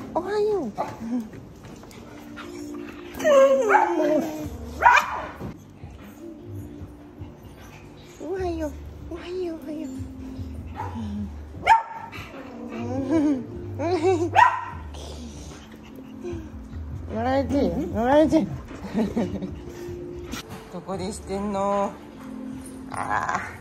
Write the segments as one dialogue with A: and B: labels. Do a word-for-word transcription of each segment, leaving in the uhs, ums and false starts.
A: おはよう。おはよう。おはよう。おはよう。乗られて乗られてどこでしてんの。ああ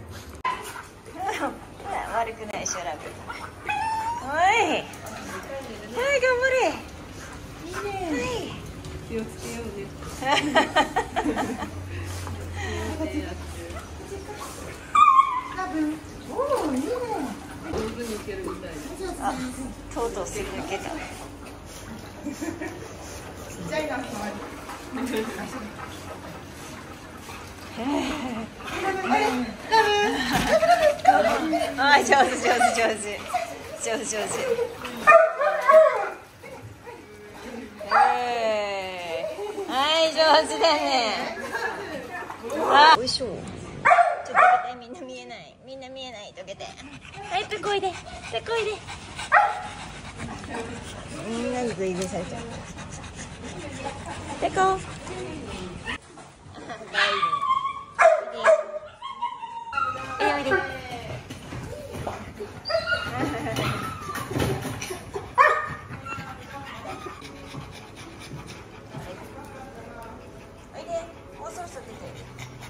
A: 悪くないしょラブ。おいはい、頑張れ。いいね。はい、気をつけようね。おお、いいね。上手にいけるみたい。あ、とうとうすり抜けた。ちっちゃいな、かわいい。あ、上手上手上手上手上手。はい、上手だね。あ、おいしょ。ちょっとどけて、みんな見えない、みんな見えない、どけて。はい、ペコいで、ペコいで。みんなにグイグイされちゃう。ペコ。おいで。おいで。もうそろそろ出てる。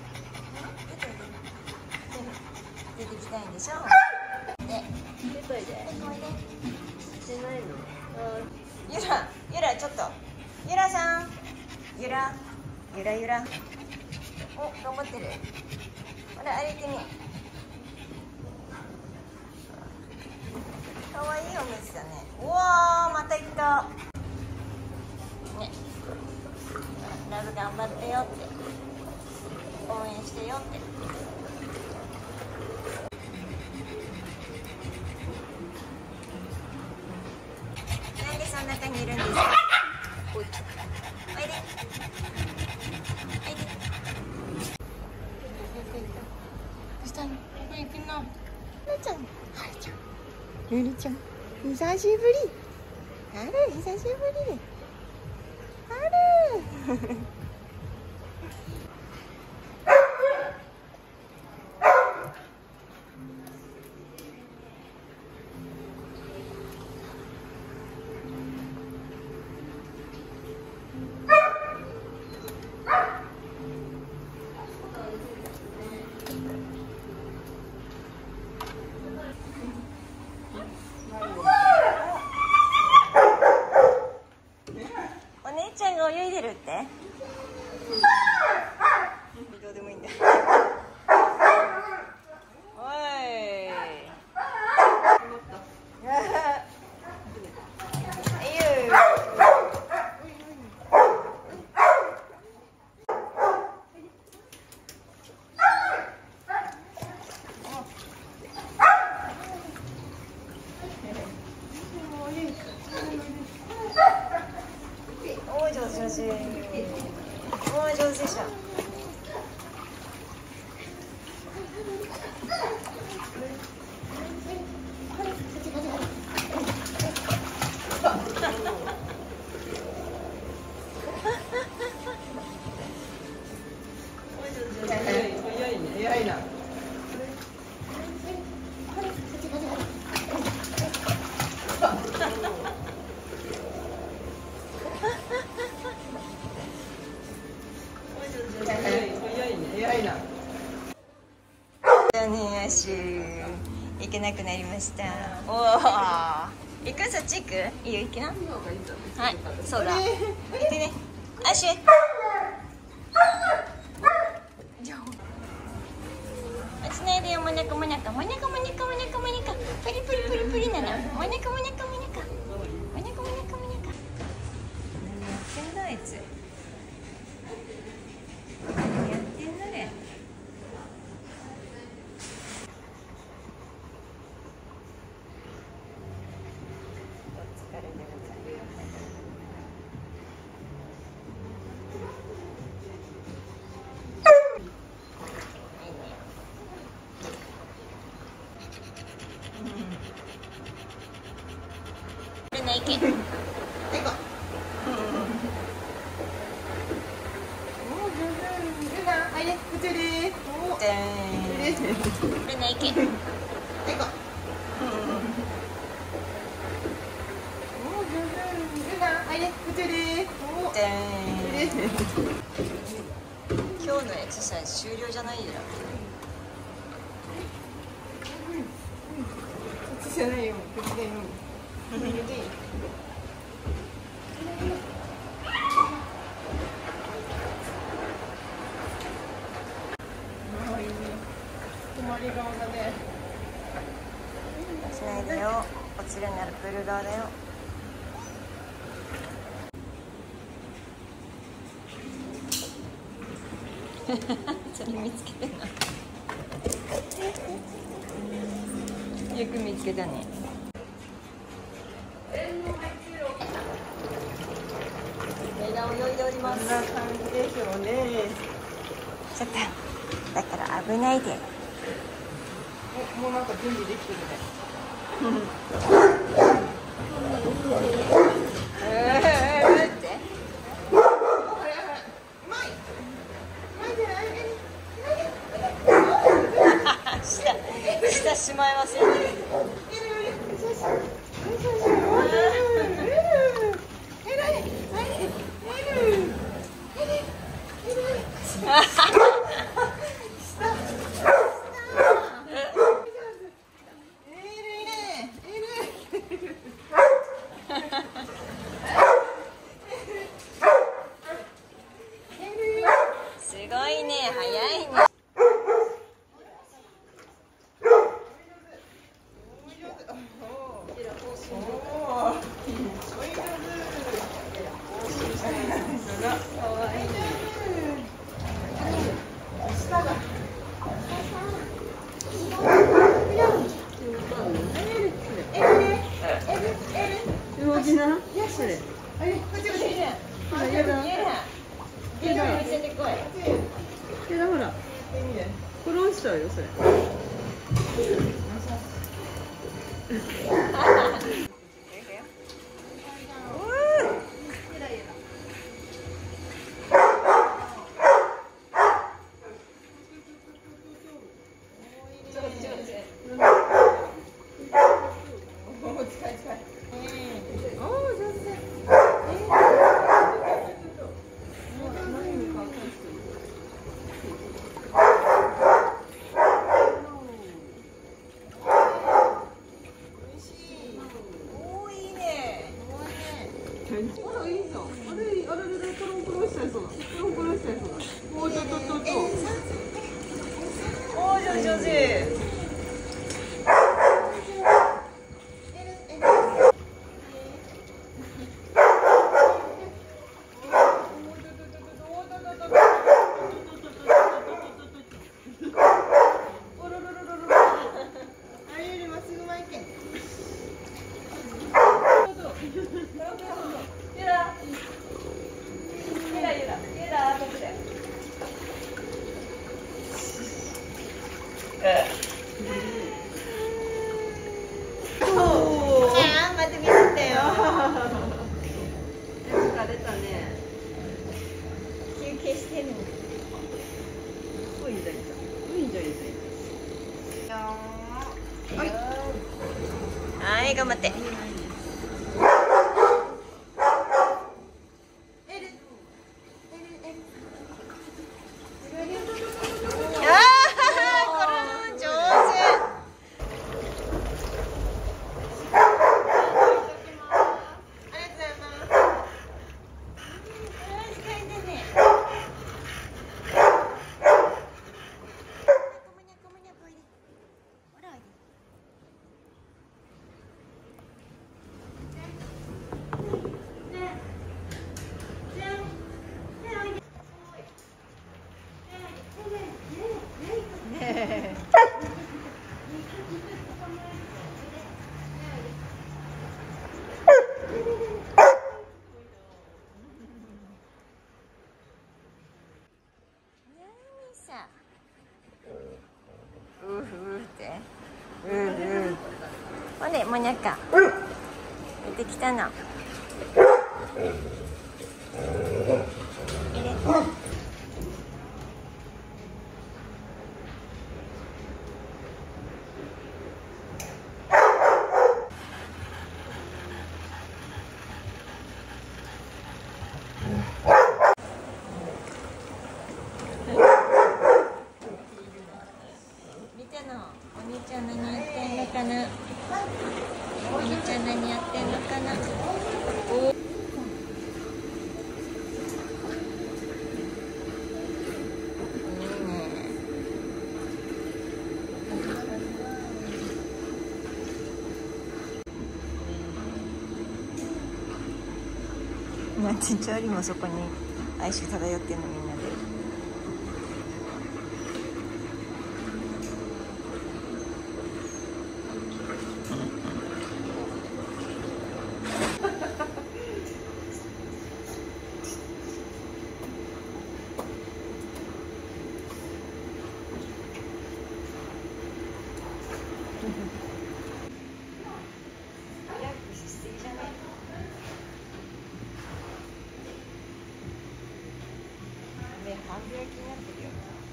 A: 出てきたいんでしょ。で、出といで。してないの。ゆら、ゆら、ちょっと。ゆらさん。ゆら、ゆらゆら。お、頑張ってる。ほら、歩いてみ。かわいいお水だね。うわー、また行った。ね。ラブ頑張ってよって。応援してよって。なんでそんな中にいるんですか。おい。おいで。おいで。どうしたの。どこ行くの。なちゃん。はるちゃん。ゆりちゃん。久しぶり。はる、久しぶり。はる。お姉ちゃんが泳いでるって。どうでもいいんだ。おい。おー、上手上手。おー、上手でした。早いね、早いな。ね、足行けなくなりました。おお、行く、そっち行く。いいよ、行きな。はい、そうだ。行ってね、足。落ちないでよ、もなかもなか、もなかもなかもなかもなか、プリプリプリプリなの。もなかもなかもなか、もなかもなかもなか。何やってんだあいつ。何やってんだね。ないけん。 はいこはいね、こちらです。おー、えー、これね、いけ。はいこおー、上手。はいね、こちらです。おー、えー、今日のエクササイズ終了じゃないよ。そっちじゃないよ、こっちだよ。しないでよ。落ちるならプール側だよ。それ見つけてんな。よく見つけたね。枝を泳いでおります。こんな感じでしょうね。ちょっとだから危ないで。お、もうなんか準備できてるね。えー、待って。下、下しまいません。すごいね、早いね。
B: これ落ちちゃうよ、それ。あら、いいじゃん。あれ、あれ、あれ、コロンコロンしちゃいそうだ。コロンコロンしちゃいそうだ。もうちょっと、ちょっと。
A: おー、上手、上手。また見せてよ。疲れたね。休憩してんの。
B: ういんじゃいじゃん。ういんじゃいじゃん。
A: はい。はい、頑張って。うふうってううほんでもにゃっか出てきたの。 お兄ちゃん何やってんのかな。お兄ちゃん何やってんのかな。おなんてチャーリーもそこに哀愁漂ってんのみんなで。半分焼きになってるよ。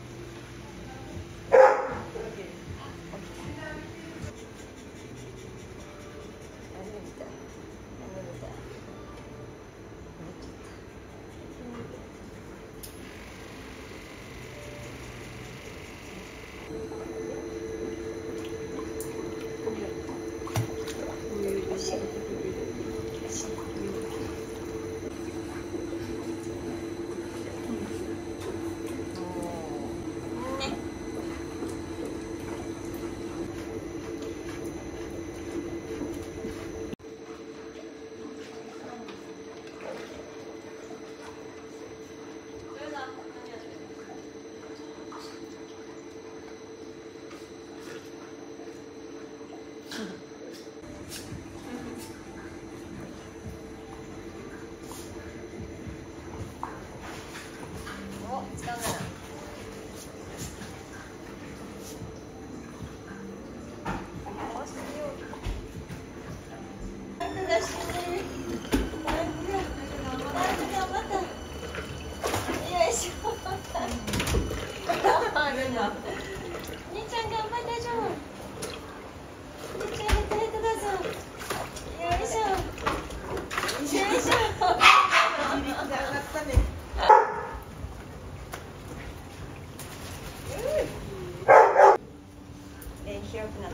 A: 広くなった。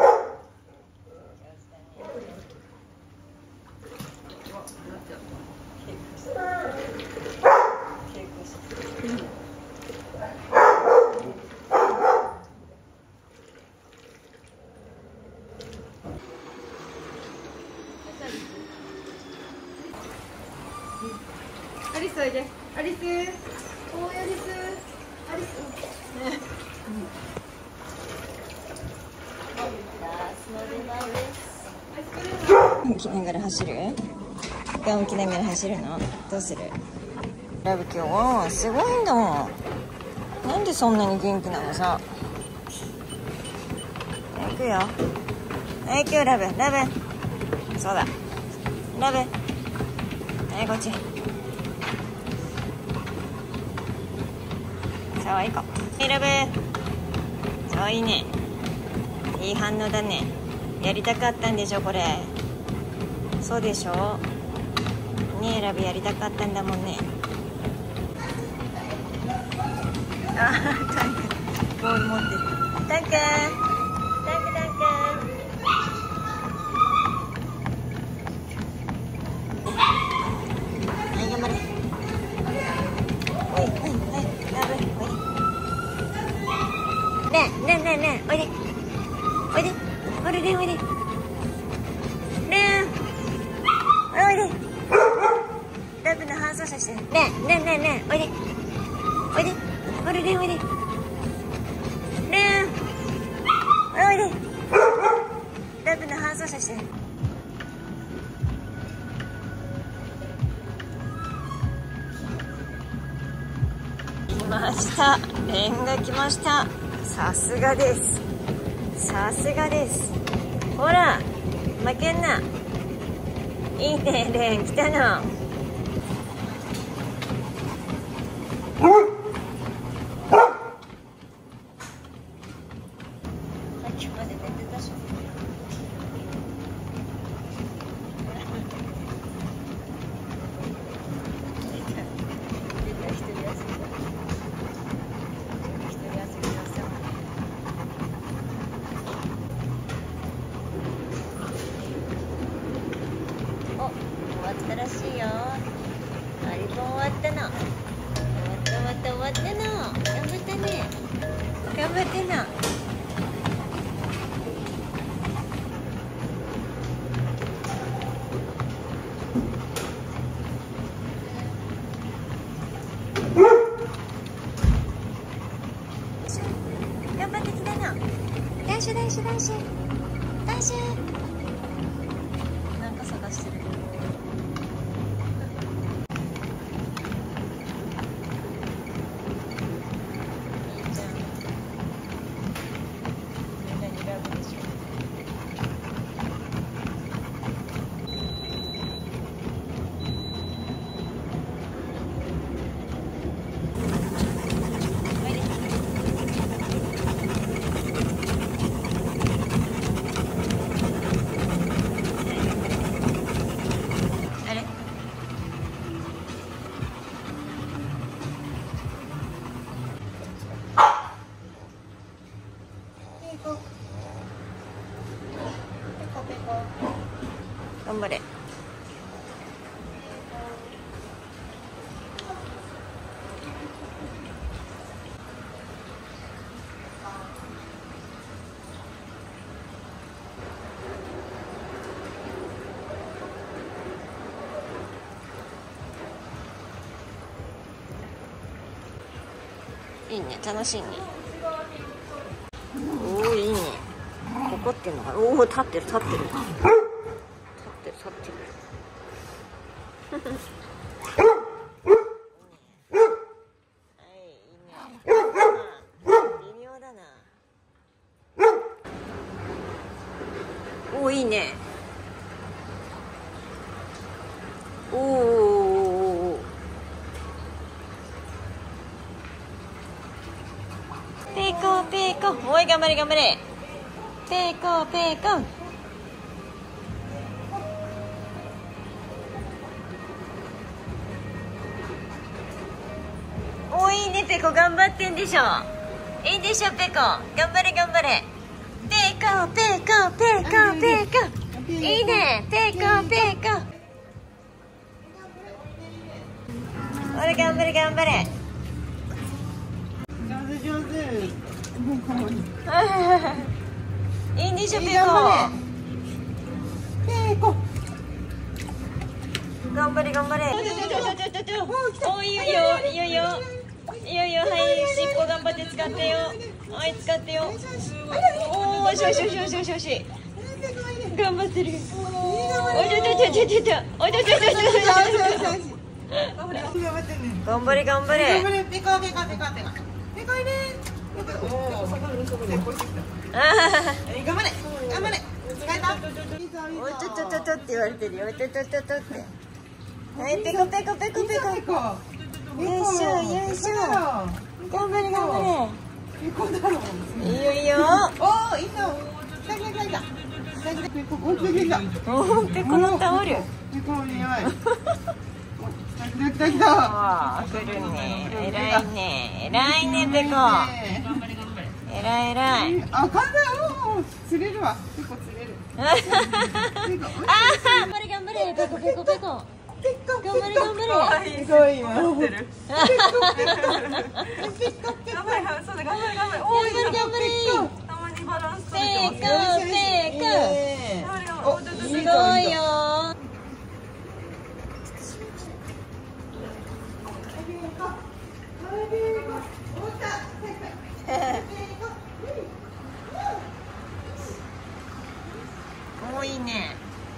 A: アリスおいで。アリス。おーいアリス。アリス。起きながら走る？ガン起きながら走るの？どうする？ラブ今日はすごいんだもん。なんでそんなに元気なのさ。行くよ。はい、行くよラブ。ラブ。そうだ。ラブ。はい、こっち。そう、行こう。はい、ラブ。そう、いいね。いい反応だね。やりたかったんでしょこれ。そうでしょねえラブ、やりたかったんだもんね。あータンクボール持ってる。タンクタンクタンクはい、頑張れ。はいはいはいラブ、おいで。ねえねえねえねえ、おいでおいでおいでおいでねえおいで。ラブの反操作してる。ねえねえねえねえ、おいでおいでおいでおいでねえおいで。ラブの反操作してる。来ました。レンが来ました。さすがです。さすがです。ほら負けんな。 いいね、レン来たの。さっきまで寝てたし。終わったらしいよ。アリボン終わったの。終わった終わった終わったの。頑張ったね。頑張ってな。頑張ってきたの。ダッシュダッシュダッシュダッシュ。なんか探してる。頑張れ。いいね、楽しいね。おお、いいね。ここっていうのが、おお、立ってる立ってる。立ってる立ってる。はい、いいね。微妙だな。おお、いいね。おお。ペーコーペーコー、おい、頑張れ頑張れ。ペーコーペーコー。お、いいね、ペコ頑張ってんでしょ。いいでしょ、ペコ頑張れ頑張れ。ペーコーペーコーペーコーペーコー。いいね、ペーコーペーコー。おれ、頑張れ頑張れ。
B: 上手上手。
A: いいんでしょ、ペコ。
B: ペコ。
A: 頑張れ頑張れ。お、いいよいいよいいよいいよいいよ。はい、尻尾頑張って使ってよ。はい、使ってよ。おお、よしよしよしよしよしよし。頑張ってる。おい、ちょちょちょちょちょちょ。おい、ちょちょちょちょちょ。頑張れ頑張れ。
B: ペコペコペコペコペコいね。おお、頑張れ頑張れ。使えた？
A: おい、ちょちょちょちょって言われてるよ。ちょちょちょちょって。はい、ペコペコペコペコ。よいしょよいしょ。頑張れ頑張れ。
B: ペコだろ。
A: いいよいいよ。
B: おお、いいぞ。来た来た来た。ペコこっち来た。
A: おお、ペコのタオル。
B: ペコに弱い。来た来た来た。
A: ああ、来るね。偉いね。偉いね、ペコ。偉い偉い。
B: あ、簡単。おお、釣れるわ。ペコ釣れる。
A: ああ、頑張れ頑張れ。ペコペコペコ。
B: ペコ
A: 頑張れ頑張れ。
B: すごい今乗ってる。
A: 頑張れ
B: 頑張れそうだ頑張れ頑張れ。
A: 頑張れ頑張れ。
B: たまにバランス
A: ペコペコ。すごいよ。もういいね。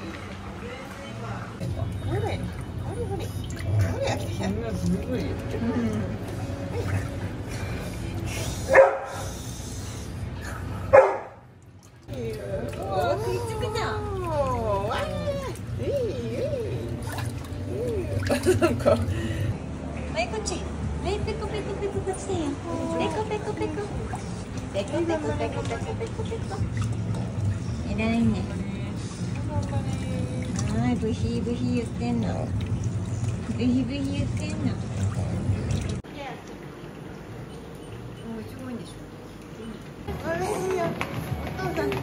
B: ほれほれほれほれ飽きてきた。すごい。
A: おお、くっつくじゃん。
B: おお、わあ、いいいい。 なんか。
A: はい、こっち。はい、ペコペコペコこっちだよ。ペコペコペコ。ペコペコペコペコペコペコ。偉いね。はい、ブヒブヒ言ってんの。ブヒブヒ言ってんの。もうすごいんでしょ。あれよ、お父さんち。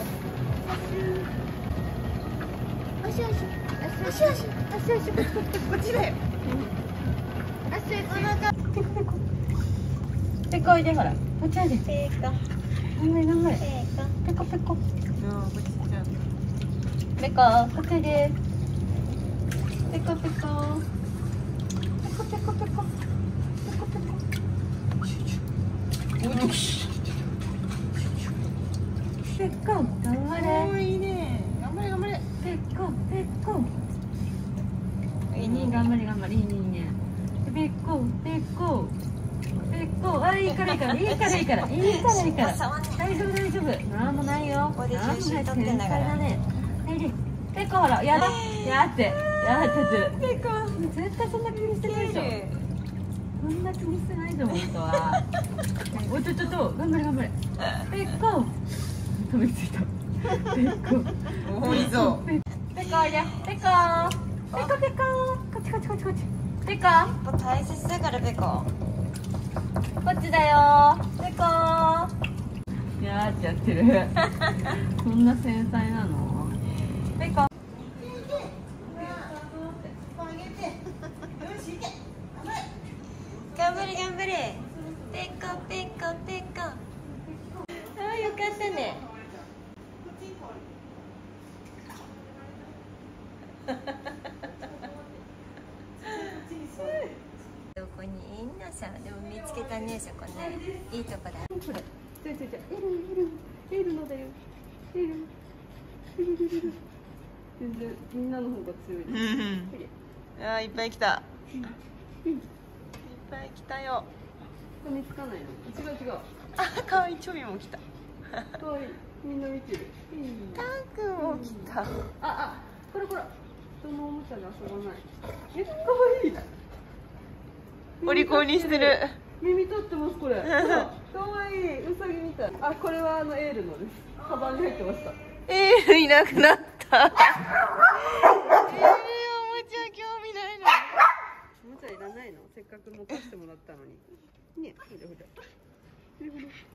A: 足足足足足足足こっちだよ。足足お腹ペコペコペコおいでほらこっちおいでペコ頑張れ頑張れペコペコペコこっちおいでペコペコペコペコペコペコペコペコ頑張れいいね頑張れ頑張れペコペコいいね頑張れ頑張れいいねいいねペコペコペコあいいからいいからいいからいいからいいからいいから大丈夫大丈夫なんもないよここで重心取ってんだからはいでペコほらやだやってやっててペコ絶対そんな気にしてないでしょそんな気にしてないと思う人はおいちょちょっと頑張れ頑張れペコ飛びついたペコ
B: 重いぞ。
A: ペコおいでペコペコペコこっちこっちこっちこっちペコ大切だからペコこっちだよペコやーってやってるそんな繊細なのペコ頑張れ頑張れペコペコペコあーよかったねどこにいんのさでも見つけたねそこねいいとこだほらちょいちょいちょいエルエルエルのだよエルエルエルエル全然みんなの方が強い
B: あーいっぱい来た。いっぱい来たよ。
A: 見つかないの違う違う
B: あ、可愛いチョビも来た。
A: かわいいみんな見てる
B: タンくんも来た。
A: ああこれこれ人のおもちゃで遊ばないえかわいい
B: お利口にしてる。
A: 耳取ってますこれかわいいウサギみたいあこれはあのエールのですカバンに入ってました
B: えー、いなくなった。えー、おもちゃ興味ないの。
A: おもちゃいらないのせっかく持たせてもらったのにねほらほら